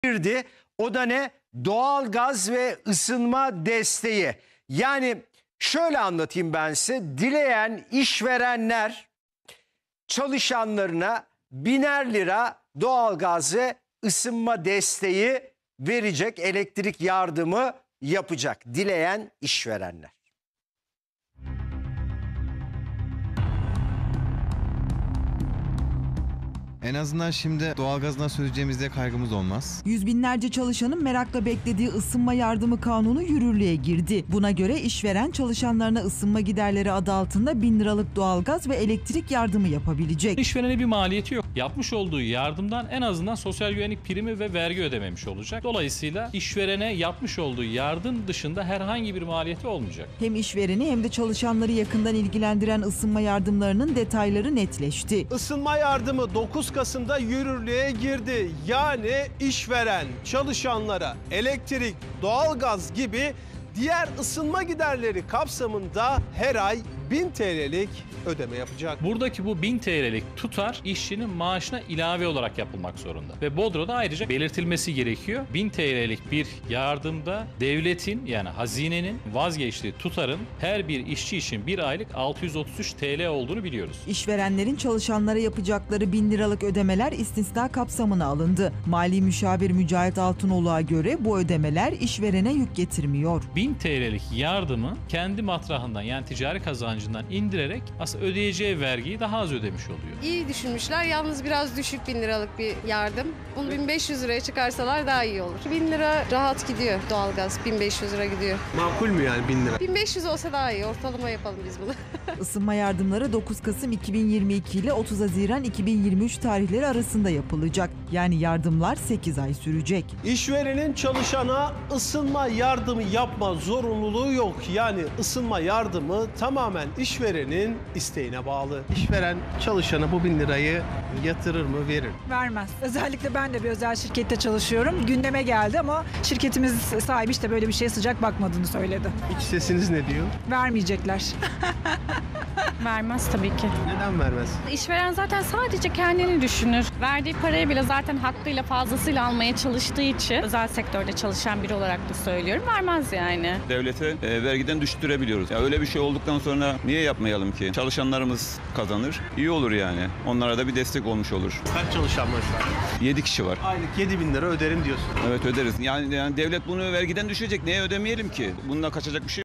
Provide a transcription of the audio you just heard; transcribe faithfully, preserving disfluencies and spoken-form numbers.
girdi. O da ne? Doğalgaz ve ısınma desteği. Yani şöyle anlatayım ben size. Dileyen işverenler çalışanlarına biner lira doğalgaz ve ısınma desteği verecek, elektrik yardımı yapacak. Dileyen işverenler. En azından şimdi doğalgazdan süreceğimizde kaygımız olmaz. Yüz binlerce çalışanın merakla beklediği ısınma yardımı kanunu yürürlüğe girdi. Buna göre işveren çalışanlarına ısınma giderleri adı altında bin liralık doğalgaz ve elektrik yardımı yapabilecek. İşverene bir maliyeti yok. Yapmış olduğu yardımdan en azından sosyal güvenlik primi ve vergi ödememiş olacak. Dolayısıyla işverene yapmış olduğu yardım dışında herhangi bir maliyeti olmayacak. Hem işvereni hem de çalışanları yakından ilgilendiren ısınma yardımlarının detayları netleşti. Isınma yardımı dokuz Kasım'da yürürlüğe girdi. Yani işveren çalışanlara elektrik, doğalgaz gibi diğer ısınma giderleri kapsamında her ay bin T L'lik ödeme yapacak. Buradaki bu bin T L'lik tutar işçinin maaşına ilave olarak yapılmak zorunda. Ve Bodro'da ayrıca belirtilmesi gerekiyor. bin T L'lik bir yardımda devletin yani hazinenin vazgeçtiği tutarın her bir işçi için bir aylık altı yüz otuz üç T L olduğunu biliyoruz. İşverenlerin çalışanlara yapacakları bin liralık ödemeler istisna kapsamına alındı. Mali müşavir Mücahit Altınoğlu'na göre bu ödemeler işverene yük getirmiyor. bin T L'lik yardımı kendi matrahından yani ticari kazancından indirerek aslında ödeyeceği vergiyi daha az ödemiş oluyor. İyi düşünmüşler. Yalnız biraz düşük bin liralık bir yardım. Bunu bin beş yüz liraya çıkarsalar daha iyi olur. bin lira rahat gidiyor doğalgaz. bin beş yüz lira gidiyor. Makul mü yani bin lira? bin beş yüz olsa daha iyi. Ortalama yapalım biz bunu. Isınma yardımları dokuz Kasım iki bin yirmi iki ile otuz Haziran iki bin yirmi üç tarihleri arasında yapılacak. Yani yardımlar sekiz ay sürecek. İşverenin çalışana ısınma yardımı yapma zorunluluğu yok. Yani ısınma yardımı tamamen işverenin isteğine bağlı. İşveren çalışana bu bin lirayı yatırır mı, verir? Vermez. Özellikle ben de bir özel şirkette çalışıyorum. Gündeme geldi ama şirketimiz sahibi işte böyle bir şeye sıcak bakmadığını söyledi. İç sesiniz ne diyor? Vermeyecekler. Vermez tabii ki. Neden vermez? İşveren zaten sadece kendini düşünür. Verdiği parayı bile zaten hakkıyla fazlasıyla almaya çalıştığı için özel sektörde çalışan biri olarak da söylüyorum. Vermez yani. Devlete e, vergiden düşürebiliyoruz. Ya öyle bir şey olduktan sonra niye yapmayalım ki? Çalışanlarımız kazanır. İyi olur yani. Onlara da bir destek olmuş olur. Kaç çalışan var şu an? yedi kişi var. Aylık yedi bin lira öderim diyorsun. Evet öderiz. Yani, yani devlet bunu vergiden düşecek. Niye ödemeyelim ki? Bununla kaçacak bir şey